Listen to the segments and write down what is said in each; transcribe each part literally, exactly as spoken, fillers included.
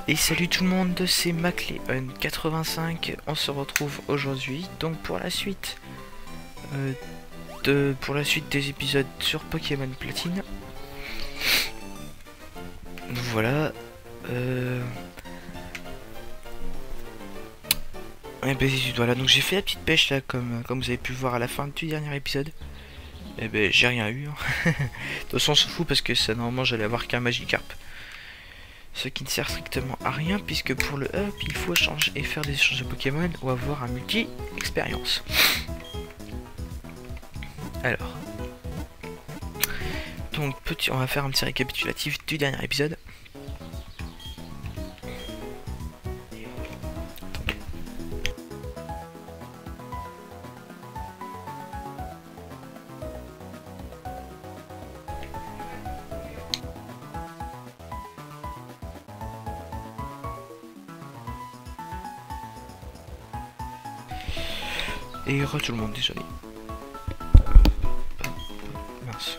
Et salut tout le monde, c'est Macleon quatre-vingt-cinq. On se retrouve aujourd'hui donc pour la suite euh, de pour la suite des épisodes sur Pokémon Platine. Donc voilà. Euh... Et ben voilà, donc j'ai fait la petite pêche là, comme comme vous avez pu le voir à la fin du dernier épisode. Et ben j'ai rien eu. Hein. De toute façon on s'en fout parce que ça normalement j'allais avoir qu'un Magikarp. Ce qui ne sert strictement à rien puisque pour le up il faut changer et faire des échanges de Pokémon ou avoir un multi-expérience. Alors. Donc petit, on va faire un petit récapitulatif du dernier épisode. Et re tout le monde, désolé. Mince.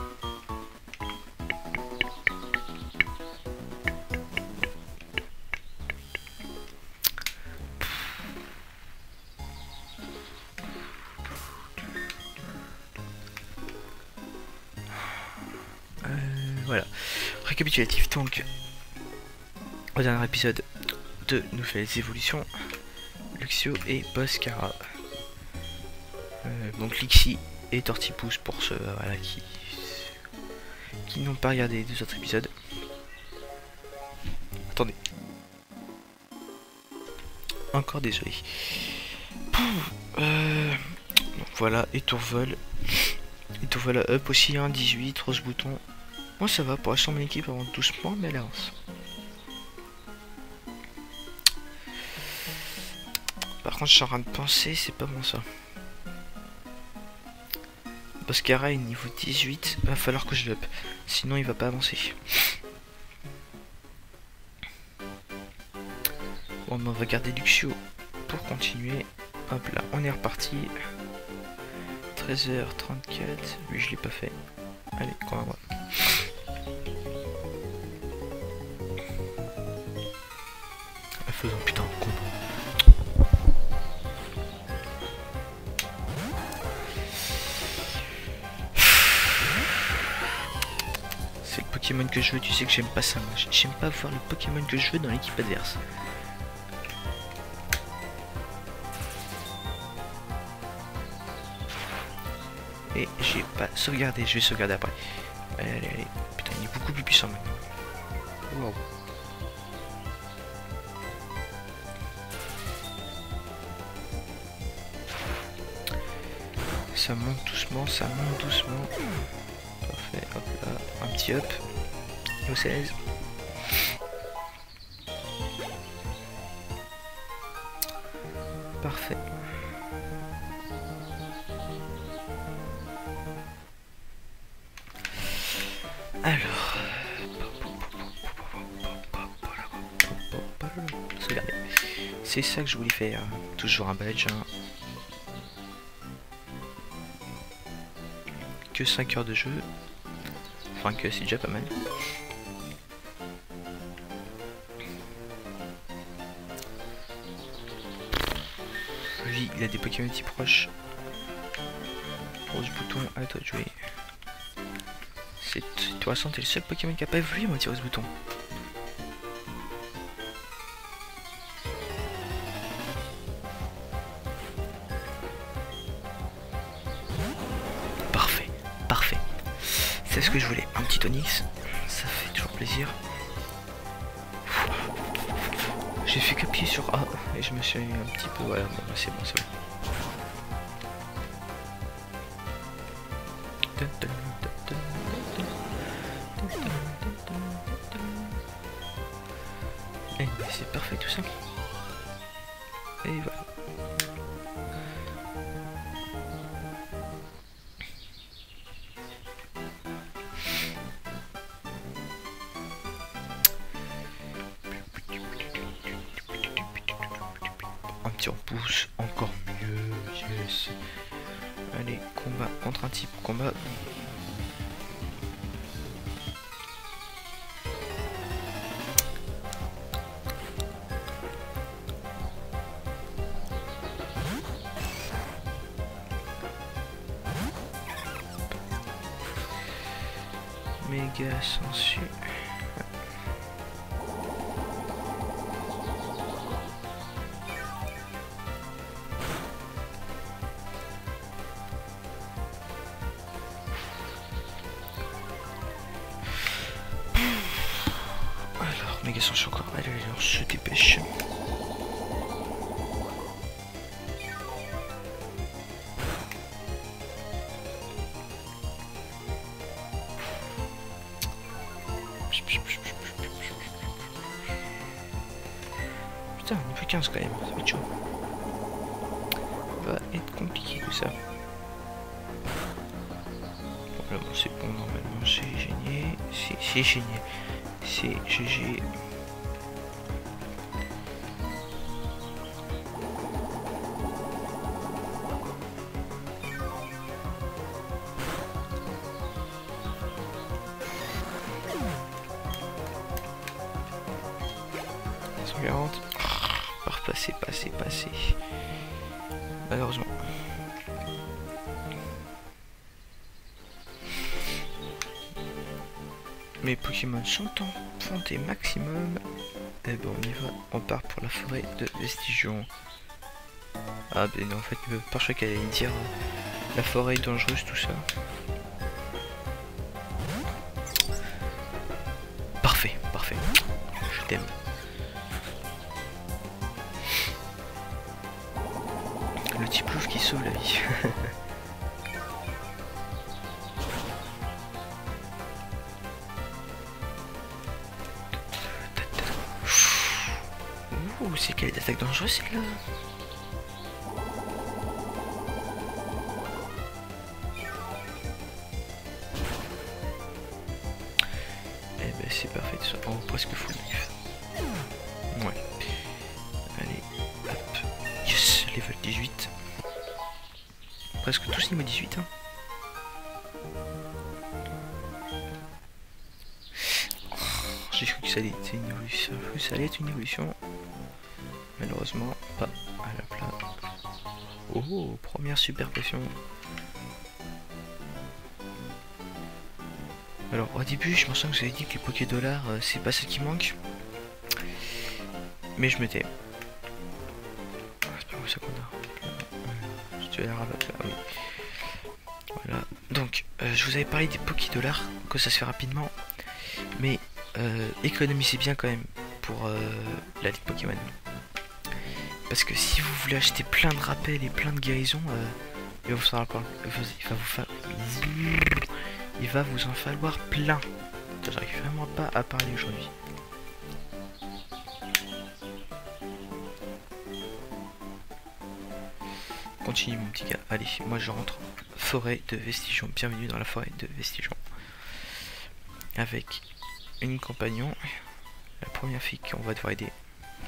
Euh, voilà. Récapitulatif donc. Au dernier épisode, deux nouvelles évolutions. Luxio et Boscara. Euh, donc Lixie et Tortipousse pour ceux euh, voilà, qui, qui n'ont pas regardé les deux autres épisodes. Attendez. Encore désolé. Euh, donc voilà, et Tourvol. Et Tourvol up aussi, hein, dix-huit, Rose Bouton. Moi ça va, pour l'instant mon équipe avance doucement, mais elle avance. Par contre je suis en train de penser, c'est pas bon ça. Boscara est niveau dix-huit, va falloir que je l'up, sinon il va pas avancer. Bon, on va garder Luxio pour continuer. Hop là, on est reparti. treize heures trente-quatre, lui je l'ai pas fait. Allez, qu'on va voir. Faisons putain de combo. C'est le Pokémon que je veux, tu sais que j'aime pas ça moi. J'aime pas voir le Pokémon que je veux dans l'équipe adverse. Et j'ai pas sauvegardé, je vais sauvegarder après. Allez, allez, allez. Putain, il est beaucoup plus puissant maintenant. Wow. Ça monte doucement, ça monte doucement. Parfait, hop là, un petit up. Et au seize. Parfait. Alors. C'est ça que je voulais faire. Toujours un badge. Hein. Que cinq heures de jeu. Enfin que c'est déjà pas mal. Lui, il a des Pokémon si proches. Rose Bouton, à toi de jouer. C'est toi, t'es le seul Pokémon qui a pas évolué, moi, Rose Bouton. Parfait, parfait. C'est ce que je voulais. Un petit Onix, ça fait toujours plaisir. J'ai fait qu'appuyer sur A et je me suis un petit peu. Voilà, bon, c'est bon, c'est bon. Et c'est parfait tout ça. Et voilà. Un petit repousse, encore mieux. Yes. Allez, combat contre un type, combat. Méga sensu. Alors, méga sensu encore. Allez, allez, on se dépêche. Putain, on est plus quinze quand même, ça va être chaud. Ça va être compliqué tout ça. Voilà, bon, c'est bon, normalement c'est gagné. C'est gagné. C'est G G. cent quarante. Pas repasser, passer, passer. Malheureusement. Mes Pokémon sont en santé maximum. Et bon, on y va. On part pour la forêt de Vestigion. Ah, ben non, en fait, par choix qu'elle allait dire euh, la forêt est dangereuse, tout ça. Parfait, parfait. Je t'aime. Le petit plouf qui sauve la vie. Ouh, c'est quelle attaque dangereuse celle-là. Eh ben c'est parfait, ça en presque full life. Ouais. Allez, hop. Yes, level dix-huit. Presque tous niveau dix-huit. Hein. Oh, j'ai cru que ça allait être une évolution. Ça allait être une évolution. Malheureusement, pas à la place. Oh, première super potion. Alors au début, je me sens que vous avez dit que les Poké Dollars, euh, c'est pas ça qui manque. Mais je me tais. Ah, c'est pas où ça qu'on a. Je te la rabatte là, oui. Voilà. Donc, euh, je vous avais parlé des Poké Dollars, que ça se fait rapidement. Mais euh, économisez bien quand même pour euh, la Ligue Pokémon. Parce que si vous voulez acheter plein de rappels et plein de guérisons, euh, il va vous falloir, il va vous fa... il va vous en falloir plein. J'arrive vraiment pas à parler aujourd'hui. Continue mon petit gars. Allez, moi je rentre. Forêt de Vestigion. Bienvenue dans la forêt de Vestigion. Avec une compagnon. La première fille qu'on va devoir aider.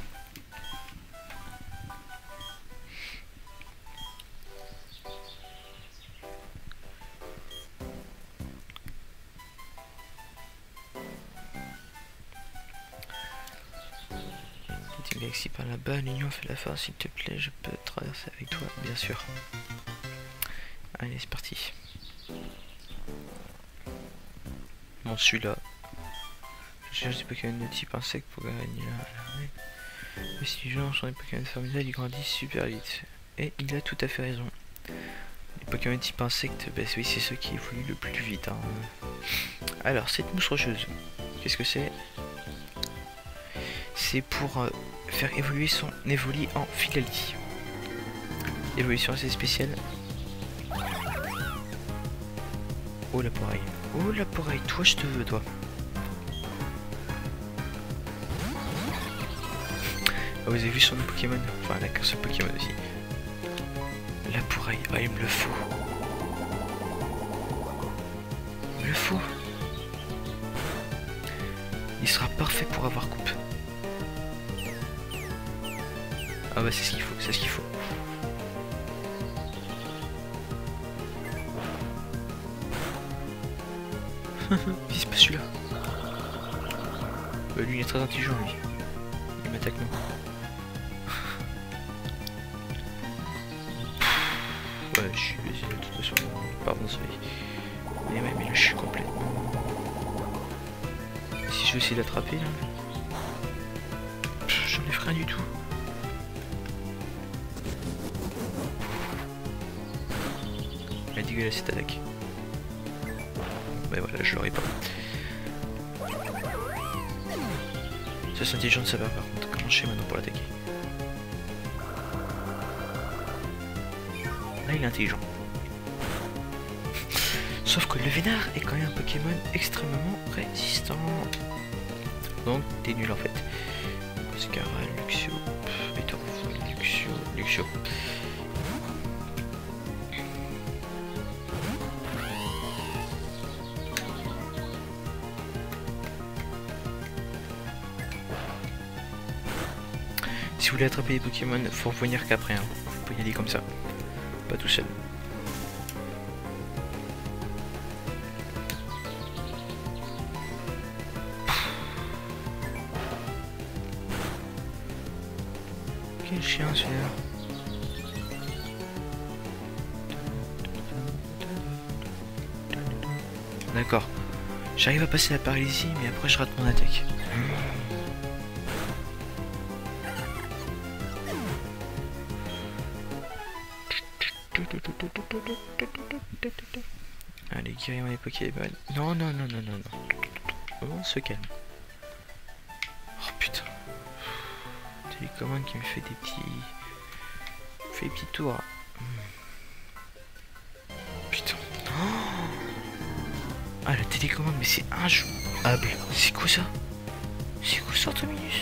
Galaxie par là-bas, l'Union fait la force, s'il te plaît, je peux traverser avec toi, bien sûr. Allez, c'est parti. Bon, celui-là. Je cherche des Pokémon de type insecte pour gagner là. Mais si les gens sont des Pokémon formidables, ils grandissent super vite. Et il a tout à fait raison. Les Pokémon de type insecte, bah oui, c'est ceux qui évoluent le plus vite. Hein. Alors, cette mousse rocheuse, qu'est-ce que c'est? C'est pour euh, faire évoluer son Evoli en Filali. Évolution assez spéciale. Oh l'appareil. Oh l'appareil, toi je te veux toi. Ah, vous avez vu son Pokémon? Enfin elle a qu'un seul Pokémon aussi. L'appareil, ah il me le faut. Il me le faut. Il sera parfait pour avoir coupe. Ah bah c'est ce qu'il faut, c'est ce qu'il faut. C'est pas celui-là. Bah, lui il est très intelligent lui. Il m'attaque non. Ouais je suis baisé de toute façon. Pardon ça y est. Mais ouais mais là je suis complètement je vais essayer d'attraper là. J'enlève rien du tout. Elle est dégueulasse cette attaque. Mais voilà, je l'aurais pas. Ça c'est intelligent de sa part par contre. Comment je fais maintenant pour l'attaquer? Là il est intelligent. Sauf que le Vénard est quand même un Pokémon extrêmement résistant. Donc t'es nul en fait. Scara, Luxio, Etorfol, Luxio, Luxio. Si vous voulez attraper les Pokémon, faut revenir qu'après. Hein. Faut pas y aller comme ça. Pas tout seul. Quel chien celui-là? D'accord. J'arrive à passer la paralysie, mais après je rate mon attaque. Allez, guérir les Pokéballs. Non, non, non, non, non, non. On se calme. Oh putain. Télécommande qui me fait des petits... fait des petits tours. Putain. Oh, ah, la télécommande, mais c'est injouable. C'est quoi ça? C'est quoi ça, Terminus?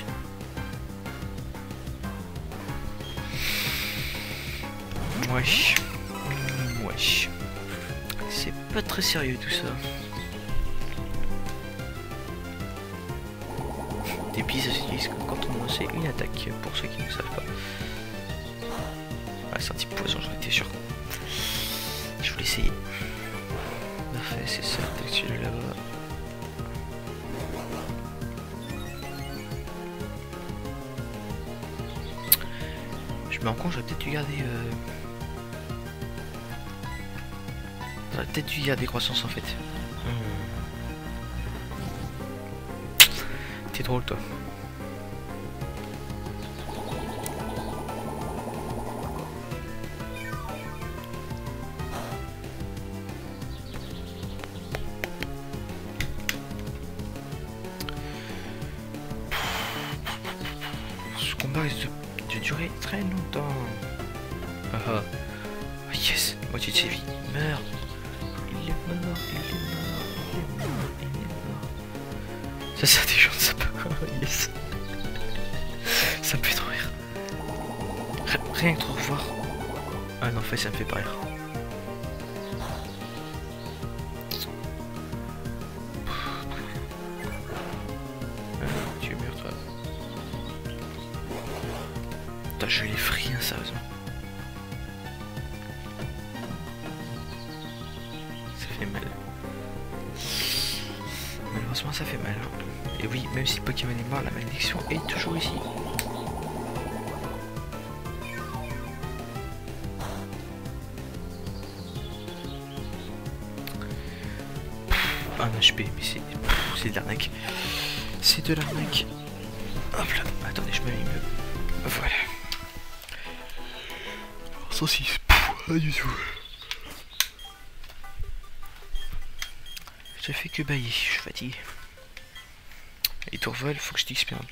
Wesh. Wesh. C'est pas très sérieux tout ça. Des billes, ça s'utilise quand on lance une attaque, pour ceux qui ne savent pas. Ah, c'est un type poison, j'en étais sûr. Je voulais essayer. Parfait, c'est ça, celui là-bas. Je me rends compte, j'aurais peut-être dû garder... Euh... J'aurais peut-être dû garder croissance en fait. Hmm. T'es drôle toi. Ce combat risque de, de durer très longtemps. Ah ah. Oh yes, moitié de ses vies. Meurs. Il est mort, il est mort, il est mort, il est mort. Ça c'est intelligent de sa part. Yes. Ça me fait trop rire. Rien que trop revoir. Ah non, en fait ça me fait pas rire. Ah, tu meurs toi. Putain, je vais les free, hein, sérieusement. Ça fait mal. Malheureusement ça fait mal. Et oui, même si le Pokémon est mort, la malédiction est toujours ici. Un H P, mais c'est c'est de l'arnaque. C'est de l'arnaque. Hop là, attendez, je me mets mieux. Voilà. cent six, pas du tout. Je fais que bailler, je suis fatigué. Et Tourvol, faut que je t'X P un.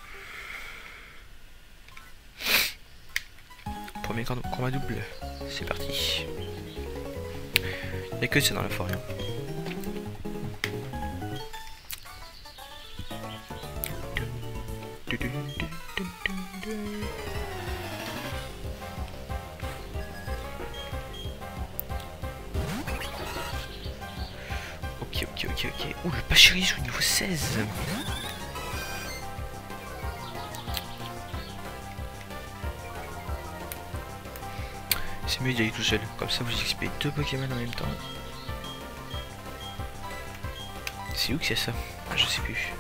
Premier combat double, c'est parti. Il n'y a que ça dans la forêt. Hein. Ok, ok, ok, ok. Oh, le Pachirisu au niveau seize. C'est mieux d'y aller tout seul. Comme ça, vous X P deux Pokémon en même temps. C'est où que c'est ça? Ah, je sais plus.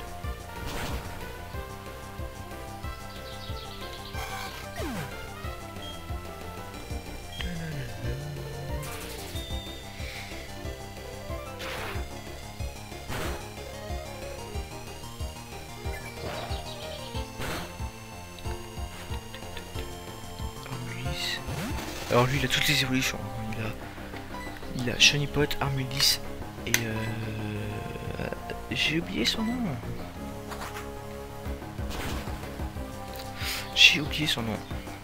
Alors lui il a toutes les évolutions. Il a, il a Shiny Pot, Armulis et euh... j'ai oublié son nom. J'ai oublié son nom.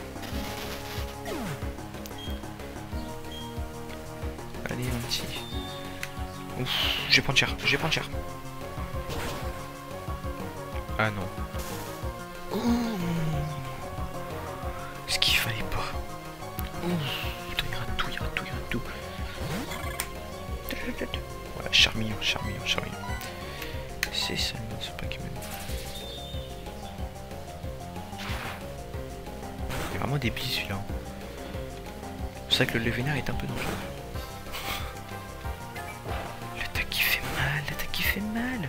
Allez un petit. Ouf, j'ai pas de cher, j'ai pas de cher. Ah non. Ouh. Ce qu'il fallait pas. Ouh. Putain, il y aura tout, il y aura tout, il y aura tout. Voilà, charmillon, charmillon, charmillon. C'est ça, c'est pas qui me. Il y a vraiment des billes celui-là. C'est pour ça que le vénère est un peu dangereux. L'attaque qui fait mal, l'attaque qui fait mal.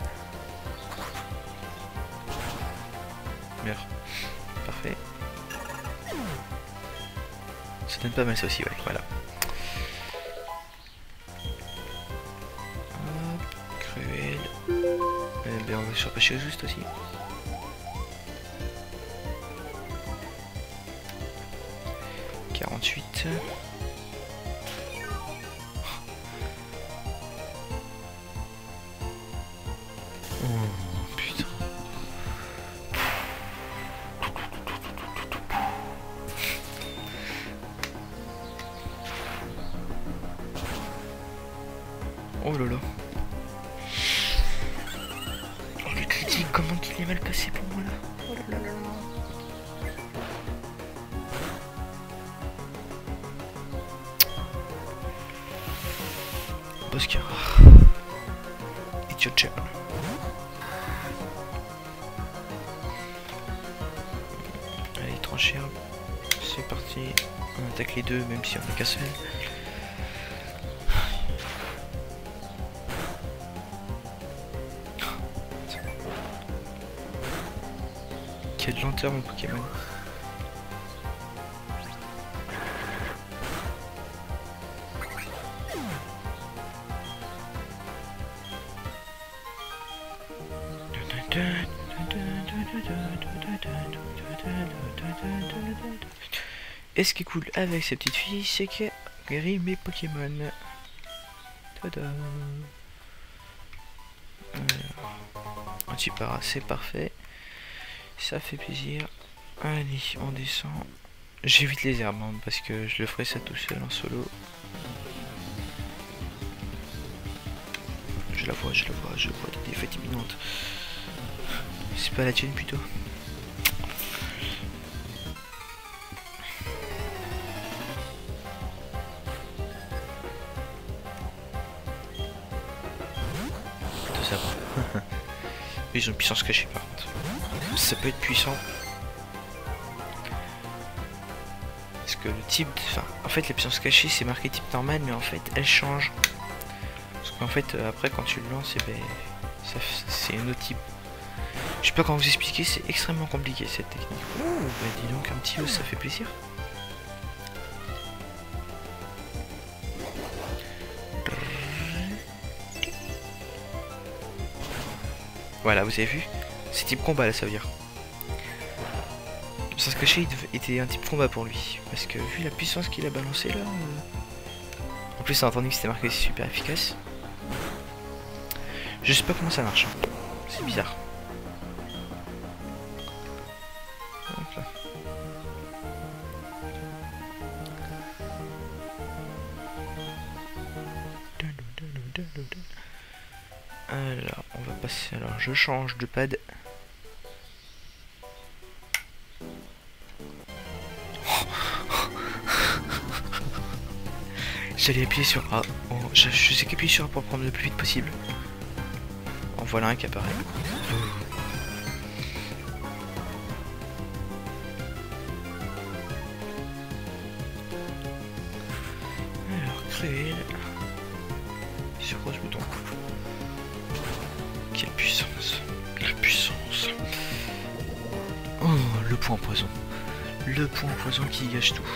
Meurs. Parfait. Ça donne pas mal ça aussi, ouais, voilà. Hop, cruel. Eh ben on va surpêcher juste aussi. quarante-huit. Oh putain. Oh là là. Oh le critique, comment il est mal passé pour moi là. Oh là là là là. Boscar. It's your turn. Allez, trancher. C'est parti. On attaque les deux, même si on est qu'un seul. Quelle lenteur mon Pokémon. Et ce qui est cool avec cette petite fille, c'est qu'elle guérit mes Pokémon. Tada. Un petit para, c'est parfait. Ça fait plaisir. Allez, on descend. J'évite les herbes hein, parce que je le ferai ça tout seul en solo. Je la vois, je la vois, je vois des défaites imminentes. C'est pas la tienne plutôt. Ça va. Ils ont une puissance cachée par contre. Ça peut être puissant. Parce que le type... Enfin, en fait la puissance cachée c'est marqué type normal mais en fait elle change. Parce qu'en fait euh, après quand tu le lances, eh ben, c'est un autre type. Je sais pas comment vous expliquer, c'est extrêmement compliqué cette technique. Oh, bah dis donc un petit os, ça fait plaisir. Voilà, vous avez vu? C'est type combat là, ça veut dire. Sans se cacher, il était un type combat pour lui. Parce que vu la puissance qu'il a balancé là... Euh... En plus, on a entendu que c'était marqué super efficace. Je sais pas comment ça marche. C'est bizarre. Hop là. Alors, on va passer. Alors, je change de pad. J'allais appuyer sur A. Oh, je, je sais qu'appuyer sur A pour prendre le plus vite possible. En voilà un qui apparaît. Alors, créer. Sur quoi ce bouton? Quelle puissance! Quelle puissance! Oh, le point poison. Le point poison qui gâche tout.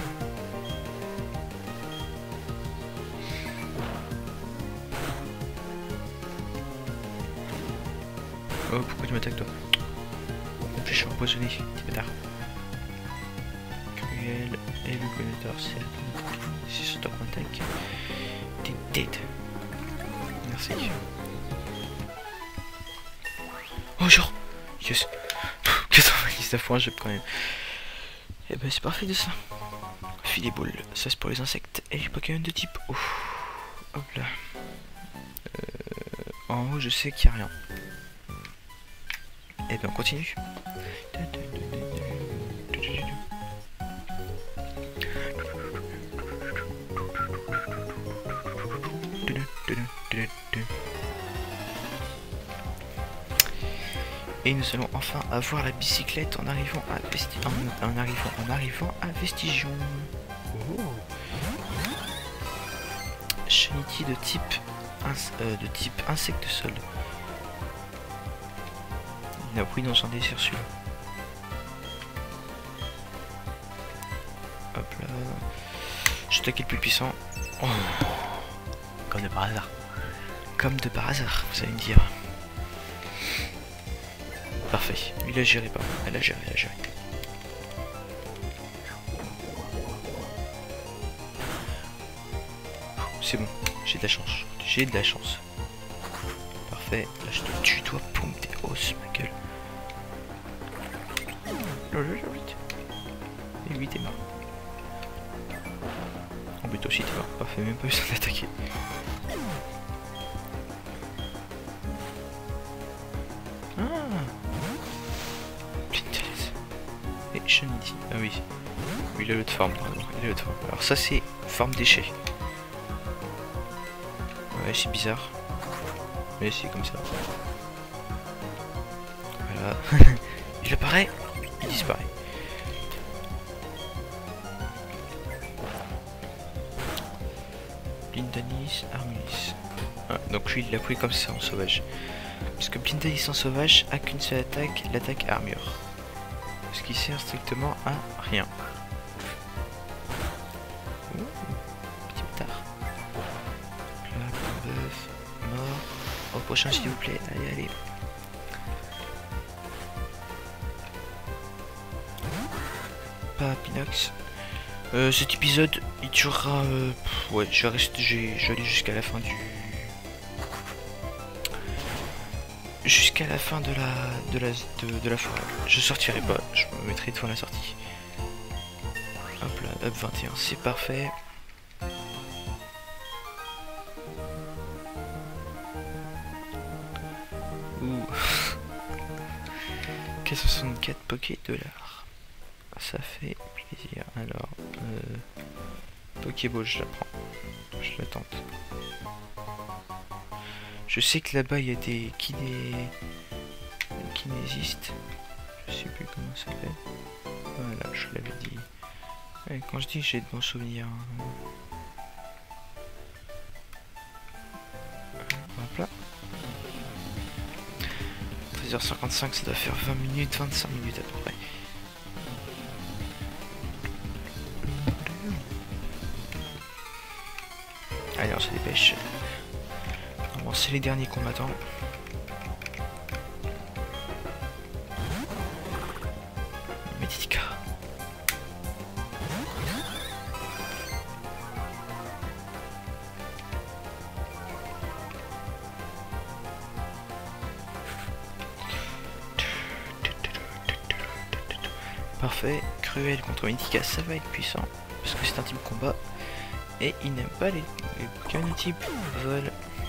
Oh, pourquoi tu m'attaques toi? En plus, je suis empoisonné, petit bâtard. Cruel. Cruel et le Predator, c'est sur top attaque. T'es dead. Merci. Oh genre yes. quatre-vingt-dix-neuf points je quand même. Et ben c'est parfait de ça. Filet boule, ça c'est pour les insectes et les Pokémon de type eau. Hop là. Euh, en haut je sais qu'il n'y a rien. Et ben on continue. Et nous allons enfin avoir la bicyclette en arrivant à Vesti en, en arrivant en arrivant à Vestigion. Oh. Shiny de type euh, de type insecte sol. Il a pris dans son désir celui-là. Hop là. Je attaque le plus puissant. Oh. Comme de par hasard. Comme de par hasard, vous allez me dire. Parfait, il a géré pas. Elle a géré, elle a géré. C'est bon, j'ai de la chance. J'ai de la chance. Parfait, là je te tue toi, poum, tes os, ma gueule. Et lui t'es mort. Oh mais toi aussi t'es mort, parfait, même pas besoin d'attaquer. Shiny. Ah oui, il a l'autre forme, pardon. Il a l'autre forme. Alors ça c'est forme déchet. Ouais, c'est bizarre. Mais c'est comme ça. Voilà. Il apparaît, il disparaît. Blindanis, Armulis. Ah, donc lui il l'a pris comme ça en sauvage. Parce que Blindanis en sauvage a qu'une seule attaque, l'attaque armure. Ce qui sert strictement à rien. Ouh, petit bâtard. Là, bœuf, mort. Au prochain s'il vous plaît, allez, allez. Pas Pinox. Euh, cet épisode, il durera... Euh, pff, ouais, je vais rester, je vais aller jusqu'à la fin du... Jusqu'à la fin de la de la de, de la forêt. Je sortirai pas, je me mettrai devant la sortie. Hop là, up vingt et un, c'est parfait. Ouh. soixante-quatre Poké dollars. Ça fait plaisir. Alors, euh, Pokéball, je la prends. Je la tente. Je sais que là-bas il y a des kiné... kinésistes. Je sais plus comment ça s'appelle. Voilà, je l'avais dit. Ouais, quand je dis j'ai de bons souvenirs. Hop là. treize heures cinquante-cinq, ça doit faire vingt minutes, vingt-cinq minutes à peu près. Allez, on se dépêche. Bon, c'est les derniers combattants. Meditica. Parfait. Cruel contre Meditica, ça va être puissant. Parce que c'est un type combat. Et il n'aime pas les, les Pokémon type vol.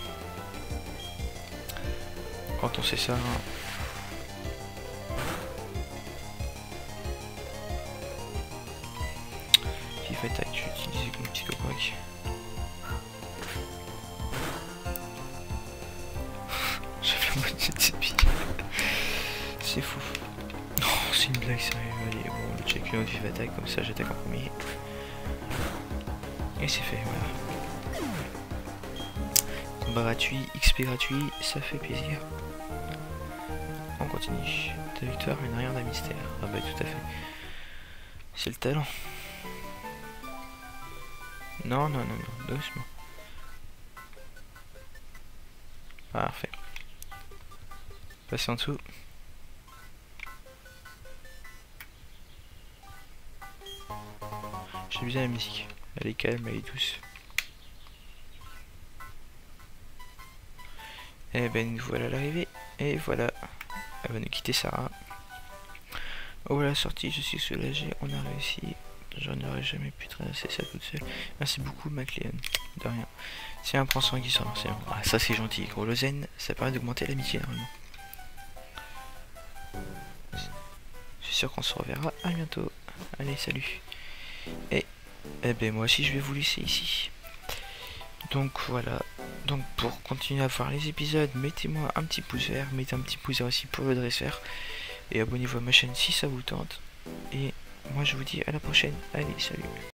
Quand on sait ça, hein. Si fait tac, je vais utiliser comme petit copac. J'avais la moitié de cette bille. C'est fou. Oh, c'est une blague sérieux. Allez, bon, le check le vive attaque, comme ça j'attaque en premier. Et c'est fait, voilà. Combat gratuit, X P gratuit, ça fait plaisir. On continue. Ta victoire, mais rien d'un mystère. Ah bah tout à fait. C'est le talent. Non, non, non, non, doucement. Parfait. Passez en dessous. J'aime bien la musique. Elle est calme, elle est douce. Et ben nous voilà à l'arrivée. Et voilà. Elle va nous quitter Sarah. Oh voilà, sortie, je suis soulagé, on a réussi. J'en aurais jamais pu traverser ça toute seule. Merci beaucoup, McLean. De rien. Tiens, prends soin qui sort. Ah, ça c'est gentil. Gros Lausanne, ça permet d'augmenter l'amitié normalement. Je suis sûr qu'on se reverra. À bientôt. Allez, salut. Et eh ben moi aussi je vais vous laisser ici. Donc voilà. Donc pour continuer à voir les épisodes, mettez-moi un petit pouce vert, mettez un petit pouce vert aussi pour le dresseur. Et abonnez-vous à ma chaîne si ça vous tente. Et moi je vous dis à la prochaine. Allez, salut.